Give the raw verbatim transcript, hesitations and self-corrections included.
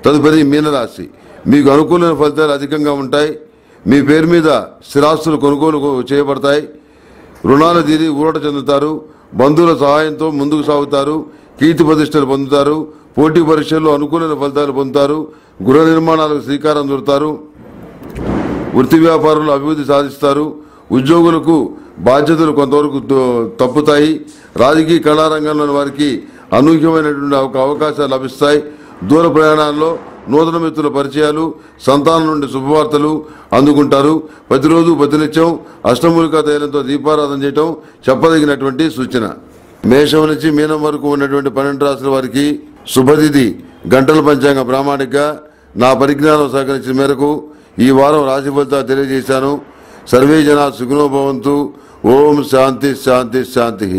తదుపరి మీనరాశి. మీకు అనుకూలమైన ఫలితాలు అధికంగా ఉంటాయి. మీ పేరు మీద స్థిరాస్తులు కొనుగోలు చేయబడతాయి. రుణాలు తీరి ఊరట చెందుతారు. బంధువుల సహాయంతో ముందుకు సాగుతారు. కీర్తి ప్రతిష్టలు పొందుతారు. పోటీ పరీక్షల్లో అనుకూలమైన ఫలితాలు పొందుతారు. గృహ నిర్మాణాలకు శ్రీకారం చుడతారు. వృత్తి వ్యాపారులు అభివృద్ధి సాధిస్తారు. ఉద్యోగులకు బాధ్యతలు కొంతవరకు తప్పుతాయి. రాజకీయ కళారంగంలోని వారికి అనూహ్యమైనటువంటి అవకాశాలు లభిస్తాయి. దూర ప్రయాణాల్లో నూతన మిత్రుల పరిచయాలు, సంతానం నుండి శుభవార్తలు అందుకుంటారు. ప్రతిరోజు ప్రతినిత్యం అష్టమూలికా తైలంతో దీపారాధన చేయటం చెప్పదగినటువంటి సూచన. మేషం నుంచి మీనం వరకు ఉన్నటువంటి పన్నెండు రాశుల వారికి శుభతిథి గంటల పంచాంగ ప్రామాణిక. నా పరిజ్ఞానం సహకరించిన మేరకు ఈ వారం రాశి ఫలితాలు తెలియజేశాను. సర్వే జనా సుఖినో భవంతు. ఓం శాంతి శాంతి శాంతి.